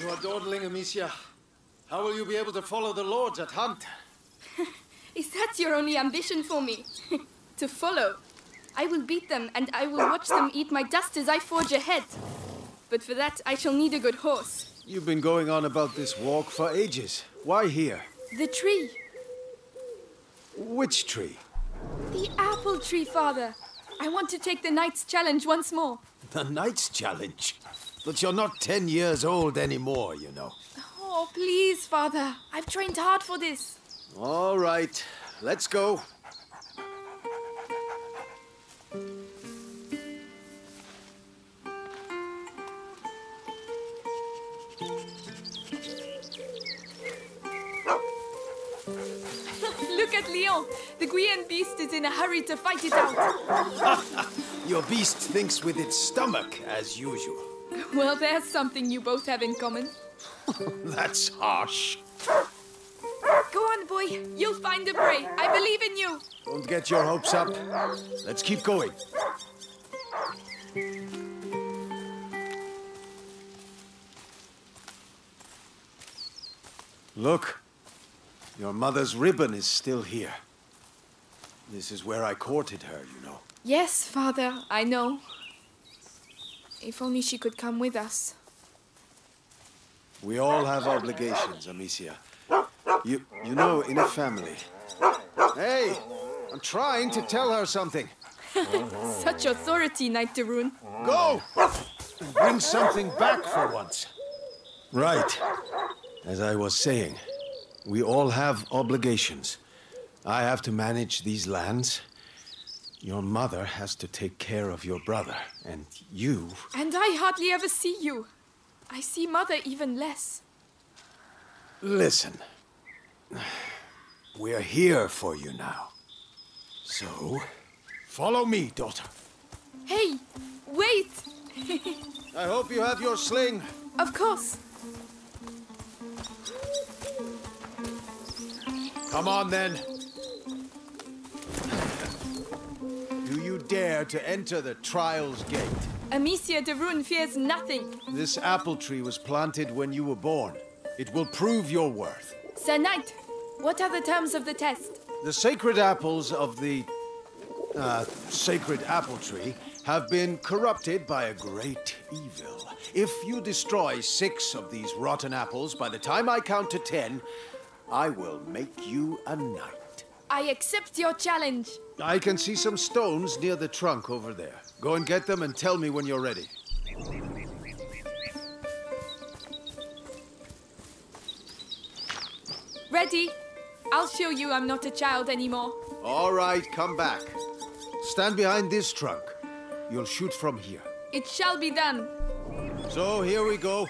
You are dawdling, Amicia. How will you be able to follow the lords at hunt? Is that your only ambition for me? To follow? I will beat them, and I will watch them eat my dust as I forge ahead. But for that, I shall need a good horse. You've been going on about this walk for ages. Why here? The tree. Which tree? The apple tree, Father. I want to take the Knight's Challenge once more. The Knight's Challenge? But you're not 10 years old anymore, you know. Oh, please, Father. I've trained hard for this. All right, let's go. Look at Leon. The Guyenne beast is in a hurry to fight it out. Your beast thinks with its stomach, as usual. Well, there's something you both have in common. That's harsh. Go on, boy. You'll find the prey. I believe in you. Don't get your hopes up. Let's keep going. Look. Your mother's ribbon is still here. This is where I courted her, you know. Yes, Father, I know. If only she could come with us. We all have obligations, Amicia. You know, in a family. Hey! I'm trying to tell her something. Such authority, Knight de Rune. Go! And bring something back for once. Right. As I was saying, we all have obligations. I have to manage these lands. Your mother has to take care of your brother. And you... And I hardly ever see you. I see Mother even less. Listen. We're here for you now. So, follow me, daughter. Hey, wait! I hope you have your sling. Of course. Come on, then. Do you dare to enter the Trials Gate? Amicia de Rune fears nothing. This apple tree was planted when you were born. It will prove your worth. Sir Knight, what are the terms of the test? The sacred apples of the sacred apple tree have been corrupted by a great evil. If you destroy 6 of these rotten apples by the time I count to 10, I will make you a knight. I accept your challenge. I can see some stones near the trunk over there. Go and get them and tell me when you're ready. Ready? I'll show you I'm not a child anymore. All right, come back. Stand behind this trunk. You'll shoot from here. It shall be done. So, here we go.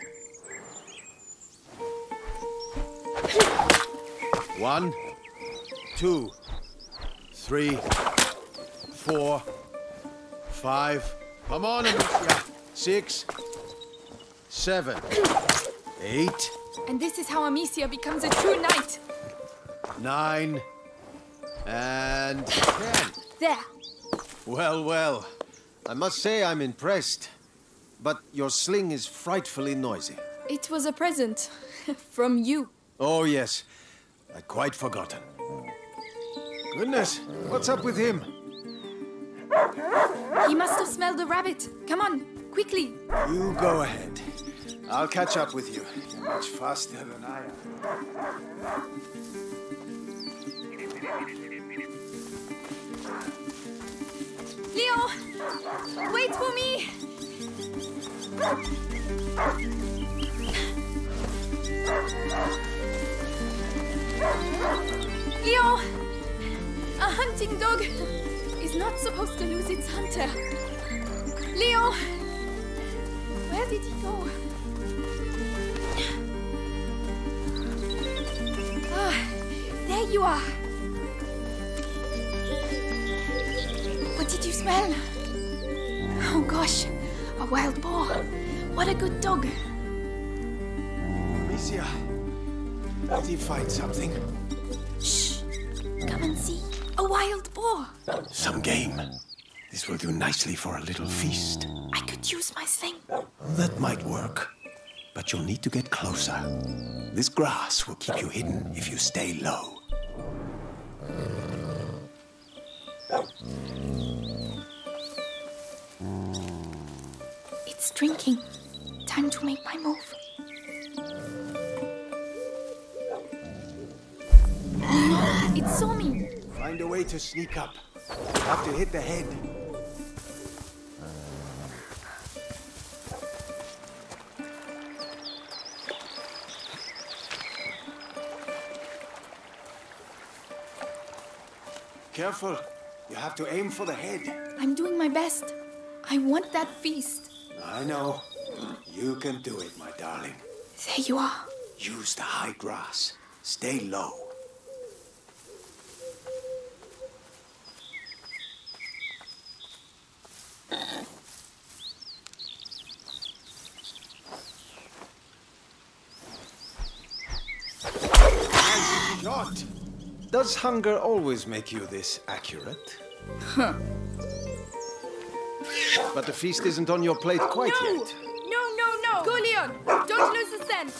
1, 2, 3, 4, 5. Come on, Amicia. 6, 7, 8. And this is how Amicia becomes a true knight. 9, and 10. There. Well, well. I must say I'm impressed. But your sling is frightfully noisy. It was a present. From you. Oh, yes. I'd quite forgotten. Goodness, what's up with him? He must have smelled the rabbit. Come on, quickly. You go ahead. I'll catch up with you. You're much faster than I am. Leo! Wait for me! Leo! A hunting dog is not supposed to lose its hunter. Leo! Where did he go? Ah, there you are. What did you smell? Oh gosh, a wild boar. What a good dog. Amicia, did he find something? Shh, come and see. A wild boar. Some game. This will do nicely for a little feast. I could use my sling. That might work. but you'll need to get closer. This grass will keep you hidden if you stay low. It's drinking. Time to make my move. It saw me. Find a way to sneak up. You have to hit the head. Careful. You have to aim for the head. I'm doing my best. I want that feast. I know. You can do it, my darling. There you are. Use the high grass. Stay low. Nice shot! Does hunger always make you this accurate? Huh. But the feast isn't on your plate quite yet. No! Go, Leon! Don't lose the scent!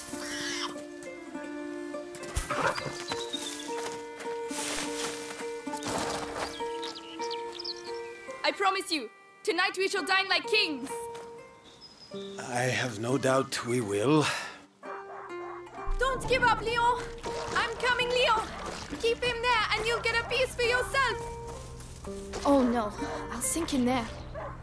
I promise you, tonight we shall dine like kings! I have no doubt we will. Don't give up, Leon! I'm coming, Leon! Keep him there and you'll get a piece for yourself! Oh no, I'll sink in there.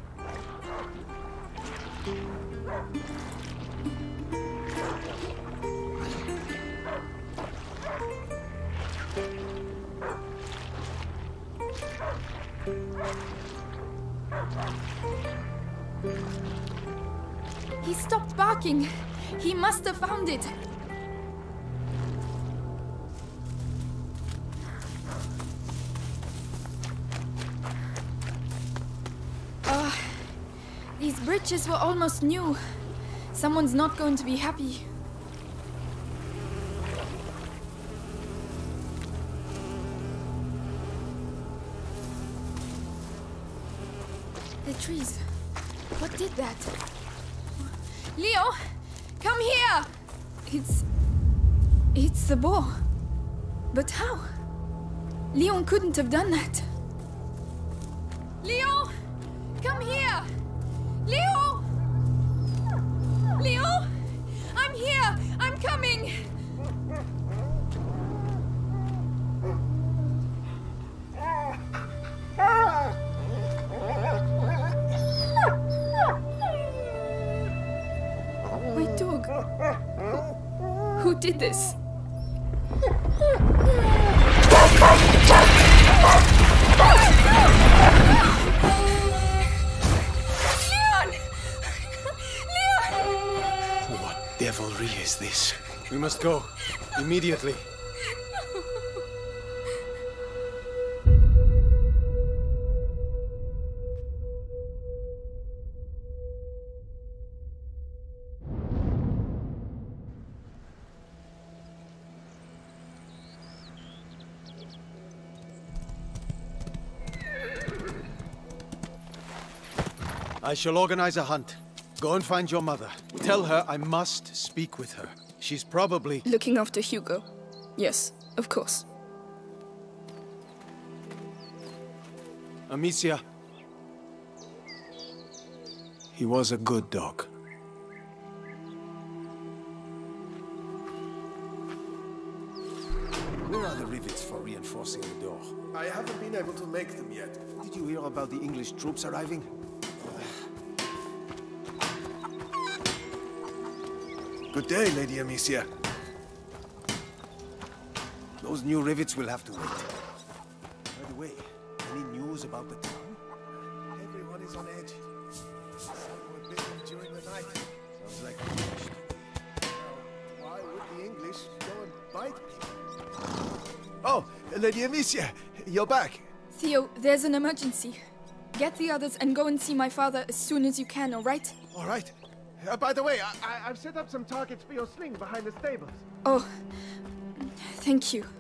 He stopped barking. He must have found it. These bridges were almost new. Someone's not going to be happy. The trees. What did that? Leo! Come here! It's the boar. But how? Leon couldn't have done that. Leo! Come here! Leo! Leo! I'm here! I'm coming! My dog. Who did this? What devilry is this? We must go. Immediately. I shall organize a hunt. Go and find your mother. Tell her I must speak with her. She's probably... Looking after Hugo. Yes, of course. Amicia. He was a good dog. Where are the rivets for reinforcing the door? I haven't been able to make them yet. Did you hear about the English troops arriving? Good day, Lady Amicia. Those new rivets will have to wait. By the way, any news about the town? Everyone is on edge. Some were bitten during the night. Sounds like the English. Why would the English go and bite people? Oh, Lady Amicia, you're back. Theo, there's an emergency. Get the others and go and see my father as soon as you can, all right? All right. By the way, I've set up some targets for your sling behind the stables. Oh, thank you.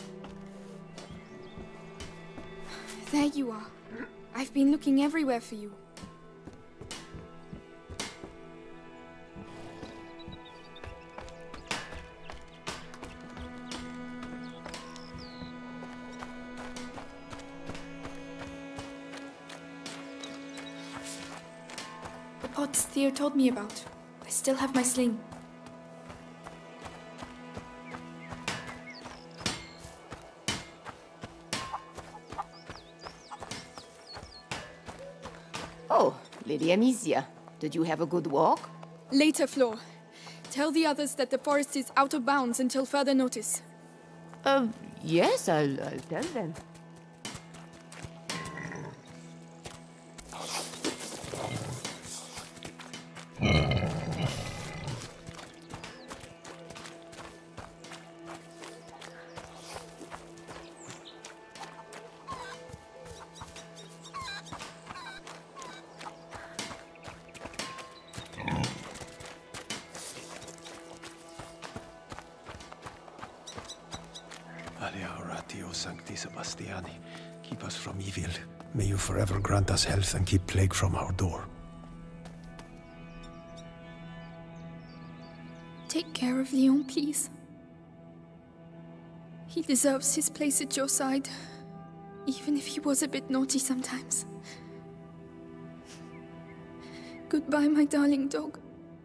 There you are. I've been looking everywhere for you. The pots Theo told me about. I still have my sling. Oh, Lady Amicia, did you have a good walk? Later, Flor. Tell the others that the forest is out of bounds until further notice. Yes, I'll tell them. Alia Oratio Sancti Sebastiani, keep us from evil. May you forever grant us health and keep plague from our door. Take care of Leon, please. He deserves his place at your side, even if he was a bit naughty sometimes. Goodbye, my darling dog.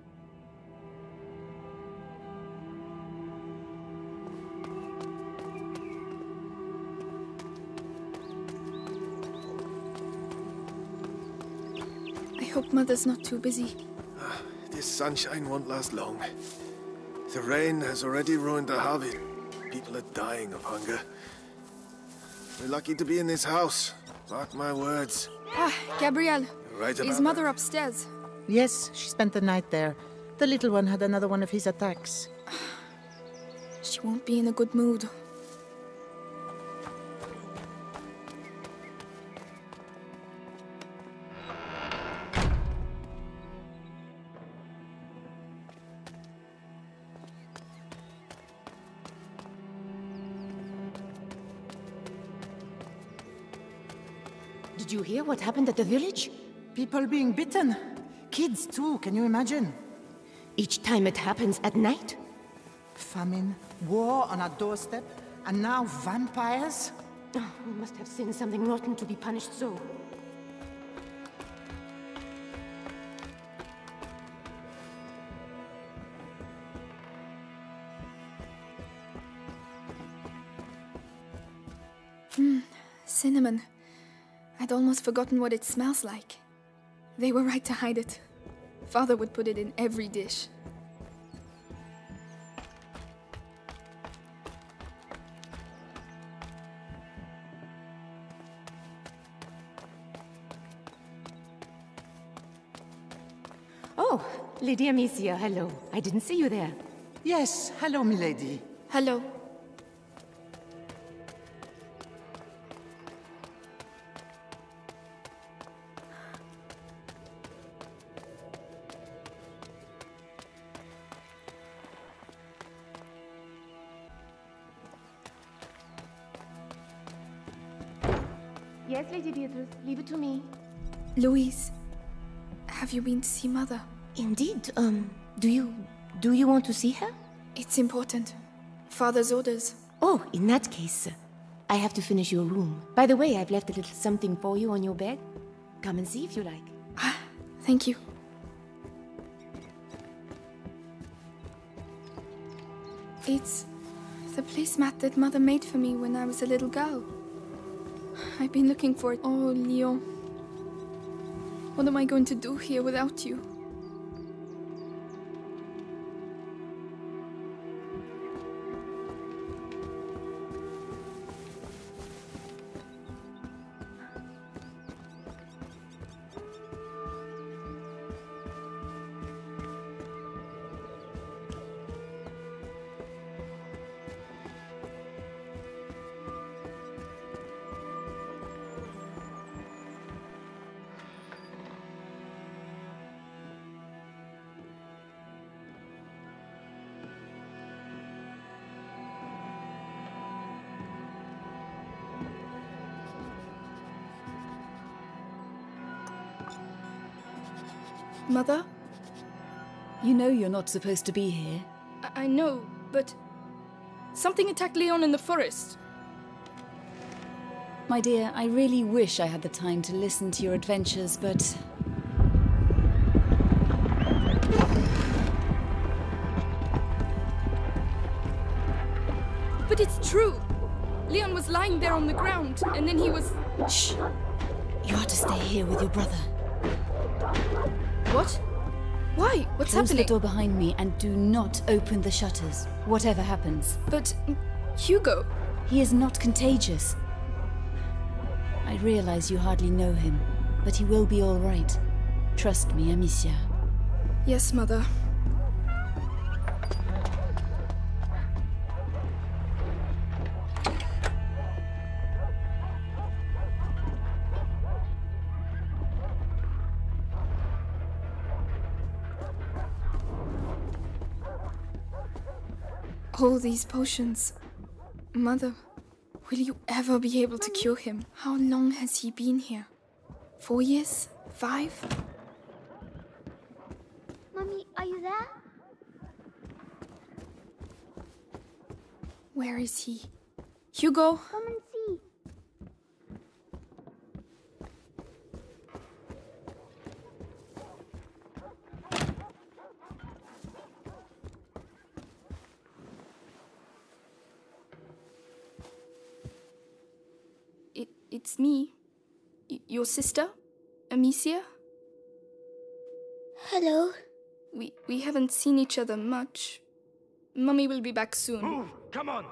I hope Mother's not too busy. This sunshine won't last long. The rain has already ruined the harvest. People are dying of hunger. We're lucky to be in this house. Mark my words. Ah, Gabrielle. You're right about Is Mother upstairs? Yes, she spent the night there. The little one had another one of his attacks. She won't be in a good mood. Did you hear what happened at the village? People being bitten. Kids too, can you imagine? Each time it happens at night? Famine, war on our doorstep, and now vampires? Oh, we must have sinned something rotten to be punished so. Cinnamon. I'd almost forgotten what it smells like. They were right to hide it. Father would put it in every dish. Oh, Lady Amicia, hello. I didn't see you there. Yes, hello, milady. Hello. Yes, Lady Beatrice, leave it to me. Louise, have you been to see Mother? Indeed, do you want to see her? It's important. Father's orders. Oh, in that case, I have to finish your room. By the way, I've left a little something for you on your bed. Come and see if you like. Ah, thank you. It's the placemat that Mother made for me when I was a little girl. I've been looking for it. Oh, Leon. What am I going to do here without you? Mother? You know you're not supposed to be here. I know, but something attacked Leon in the forest. My dear, I really wish I had the time to listen to your adventures, but it's true? Leon was lying there on the ground, and then he was... Shh! You are to stay here with your brother. What? Why? What's Close happening? the door behind me and do not open the shutters, whatever happens. But... Hugo... He is not contagious. I realize you hardly know him, but he will be all right. Trust me, Amicia. Yes, Mother. All these potions. Mother, will you ever be able to cure him? How long has he been here? 4 years? 5? Mommy, are you there? Where is he? Hugo? Come and see. It's me. Your sister? Amicia? Hello. We haven't seen each other much. Mummy will be back soon. Move! Come on!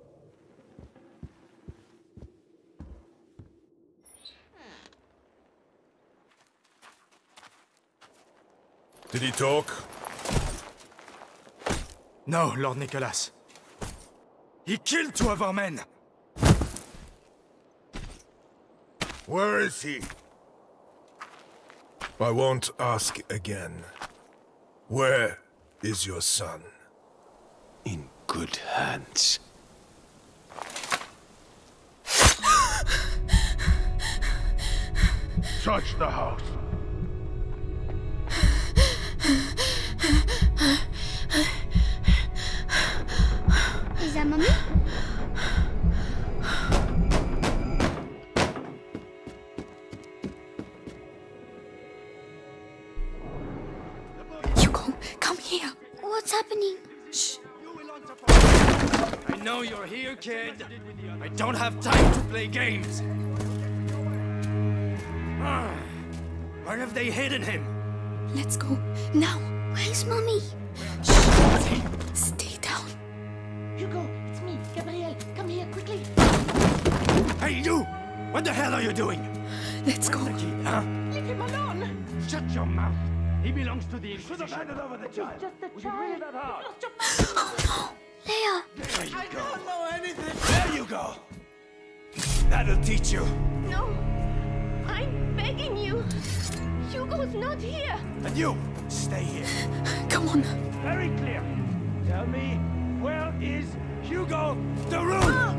Did he talk? No, Lord Nicholas. He killed 2 of our men! Where is he? I won't ask again. Where is your son? In good hands. Touch the house. Is that Mommy? Hugo, come here. What's happening? Shh. I know you're here, kid. I don't have time to play games. Where have they hidden him? Let's go. Now. Where's Mommy? Stay down. Hugo, it's me, Gabrielle. Come here, quickly. Hey, you! What the hell are you doing? Let's go. The kid, huh? Leave him alone. Shut your mouth. He belongs to the Inquisition. Should have handed over the child. Just a Was it really child. that hard? Leia. There you go. Don't know anything. There you go. That'll teach you. No. I'm begging you. Hugo's not here. And you, stay here. Come on. Very clear. Tell me, where is Hugo de Rune?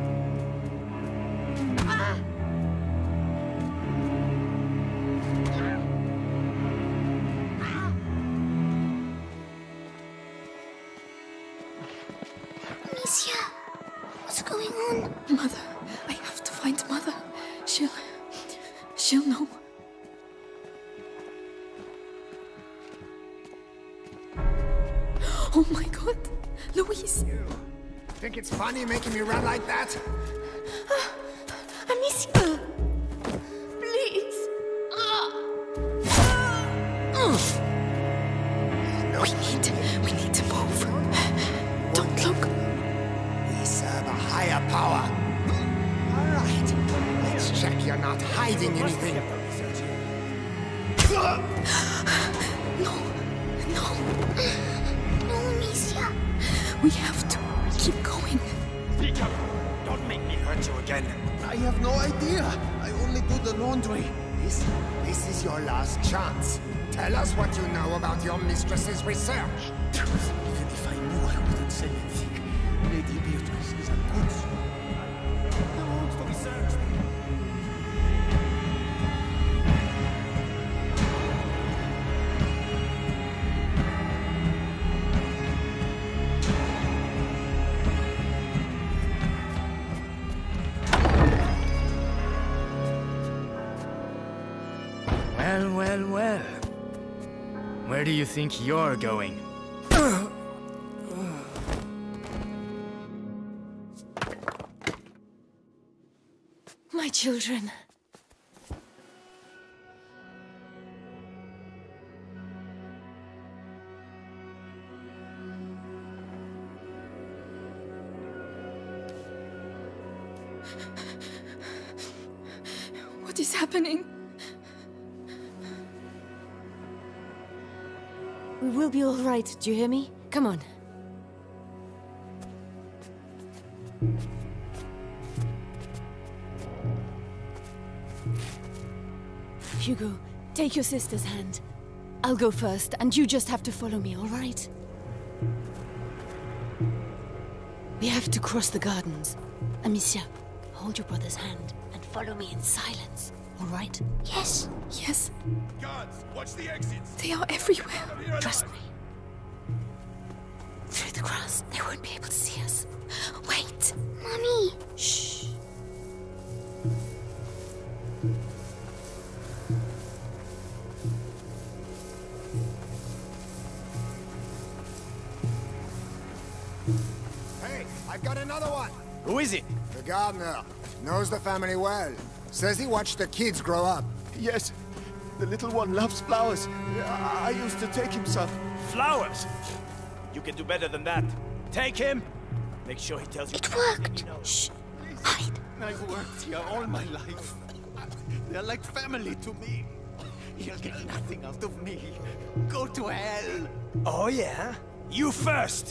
Amicia. What's going on? Mother. I have to find Mother. She'll know. Oh my God. Louise. You think it's funny making me run like that? Amicia. Please. We need to move. Don't look. We serve a higher power. All right. Let's check you're not hiding anything. No. No, Amicia. We have to keep going. Speak up. Don't make me hurt you again. I have no idea. I only do the laundry. This is your last chance. Tell us what you know about your mistress's research. Even if I knew, I wouldn't say anything. Lady Beatrice is a good soul. Who owns the research? Well. Where do you think you're going? children. What is happening? We will be all right, do you hear me? Come on. Hugo, take your sister's hand. I'll go first, and you just have to follow me, all right? We have to cross the gardens. Amicia, hold your brother's hand and follow me in silence, all right? Yes. Yes, Guards, watch the exits. they are everywhere. Trust me. Through the grass, they won't be able to see us. Wait. Mommy. Shh. Hey, I've got another one. Who is it? The gardener. Knows the family well. Says he watched the kids grow up. Yes, the little one loves flowers. I used to take him some. Flowers? You can do better than that. Take him. Make sure he tells you. It worked. Shh. Hide. I've worked here all my life. They're like family to me. You'll get nothing out of me. Go to hell. Oh, yeah? You first!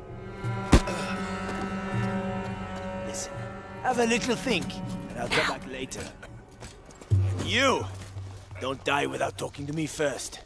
Listen, have a little think, and I'll come back later. You! Don't die without talking to me first.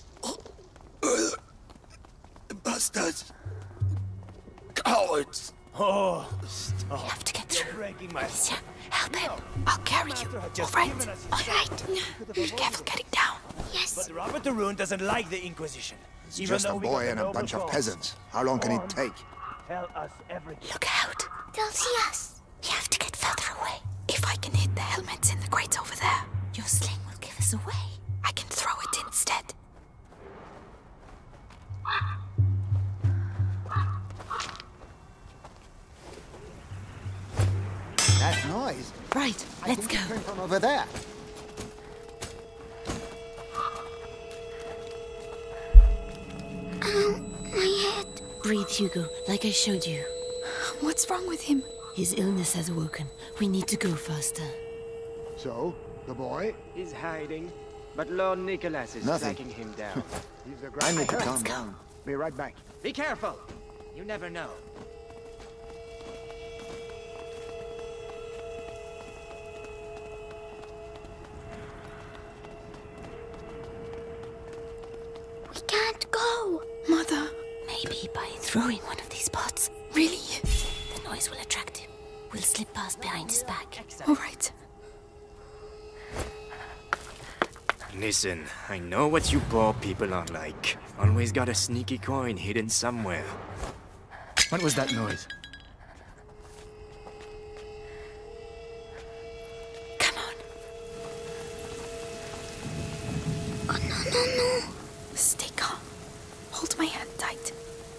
Bastards. Cowards. Oh, stop. We have to get through. You're breaking my... Amicia, help him. I'll carry you. Just All right. given us a All right. Be careful getting down. Yes. But Robert de Rune doesn't like the Inquisition. He's just a boy and a bunch of peasants. How long can it take? Tell us everything. Look out. They'll see us. We have to get further away. If I can hit the helmets in the crates over there, Your sling will give us away. I can throw it instead. That noise. Right, let's go. Came from over there. My head. Breathe, Hugo, like I showed you. What's wrong with him? His illness has awoken. We need to go faster. So, the boy? He's hiding, but Lord Nicholas is Nothing. tracking him down. He's the I need to calm down. Be right back. Be careful! You never know. We can't go. Mother. Maybe by throwing one of these pots. Really? The noise will attract him. We'll slip past behind his back. All right. Listen, I know what you poor people are like. Always got a sneaky coin hidden somewhere. What was that noise? Come on. Oh, no, no, no. Stay calm. Hold my hand tight.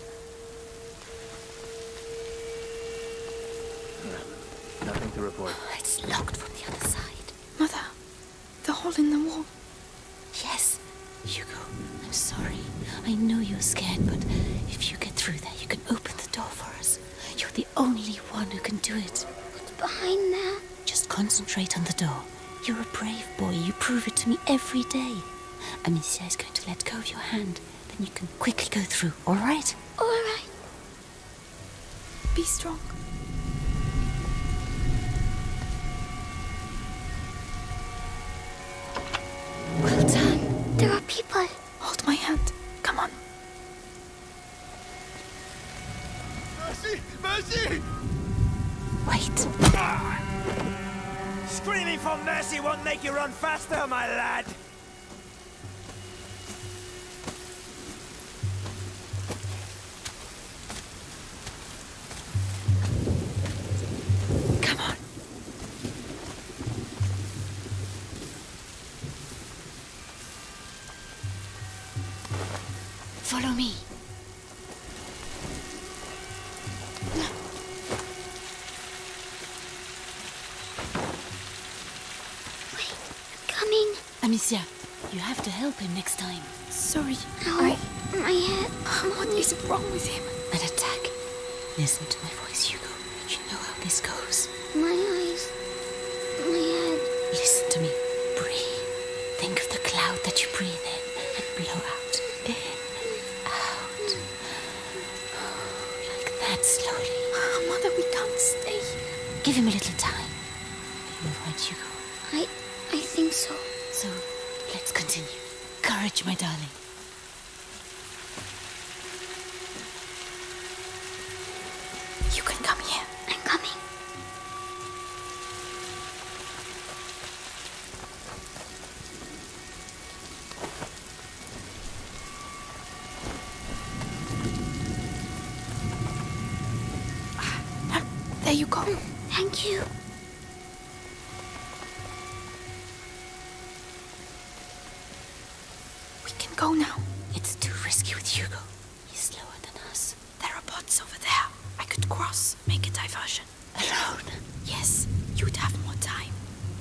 Nothing to report. It's locked from the other side. Mother, the hole in the wall. Yes, Hugo, I'm sorry. I know you're scared, but if you get through there, you can open the door for us. You're the only one who can do it. What's behind there? Just concentrate on the door. You're a brave boy. You prove it to me every day. Amicia is going to let go of your hand. Then you can quickly go through, all right? All right. Be strong. Well done. There are people. Hold my hand. Come on. Mercy! Mercy! Wait. Screaming for mercy won't make you run faster, my lad! Come on. Follow me. Amicia, you have to help him next time. Sorry, My head. What is wrong with him? An attack. Listen to my voice, Hugo. You know how this goes. My eyes. My head. Listen to me. Breathe. Think of the cloud that you breathe in and blow out. In, out. Like that, slowly. Mother, we can't stay. Give him a little time. Are you right, Hugo? I think so. So, let's continue. Courage, my darling. You can come here. I'm coming. There you go. Thank you. We can go now. It's too risky with Hugo. He's slower than us. There are bots over there. I could cross, make a diversion. Alone? Yes, you'd have more time.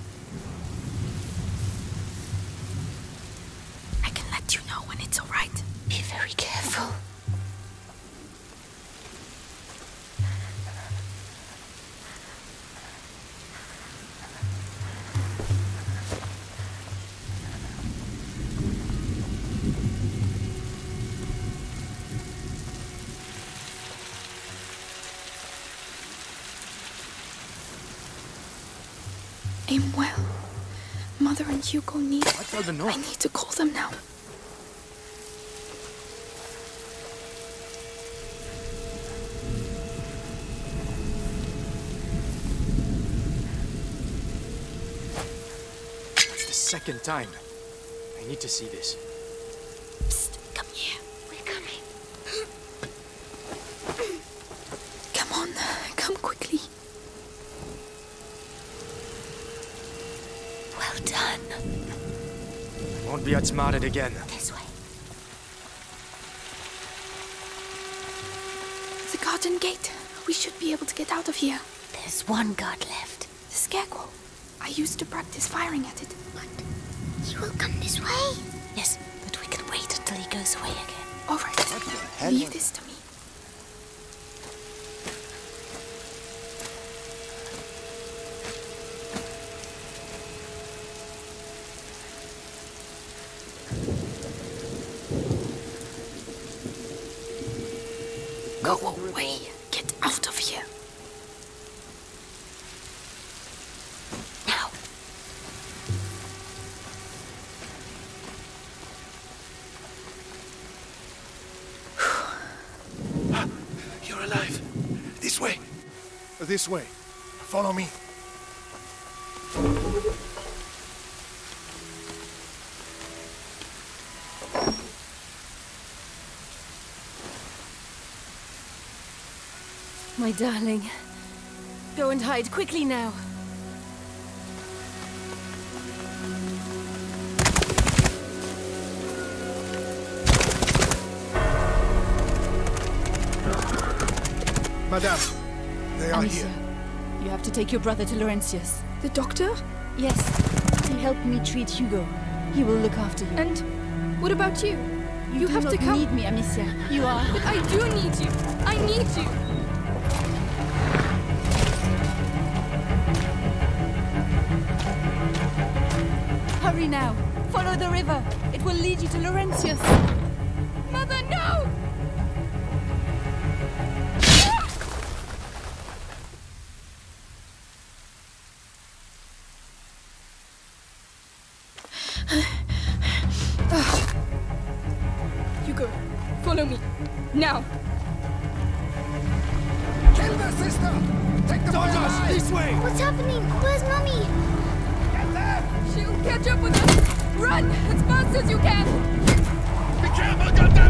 I can let you know when it's all right. Be very careful. Aim well. Mother and Hugo need... the I need to call them now. That's the second time. I need to see this. Psst, come here. We're coming. Come on, come quickly. Well done. Won't be outsmarted again. This way. The garden gate. We should be able to get out of here. There's one guard left. The scarecrow. I used to practice firing at it. But he will come this way. Yes, but we can wait until he goes away again. All right. Leave this to me. Go away. Get out of here. Now. You're alive. This way. This way. Follow me. My darling. Go and hide quickly now. Madame, they are Amicia, here. you have to take your brother to Laurentius. The doctor? Yes, he helped me treat Hugo. He will look after you. And what about you? You do have not to come. need me, Amicia. You are. But I do need you. I need you. Hurry now. Follow the river. It will lead you to Laurentius. Mother, no! Hugo, follow me. Now. Kill the sister! Take the boy alive! This way! What's happening? Where's Mommy? Get them! She'll catch up with us. Run as fast as you can. Be careful, goddamn!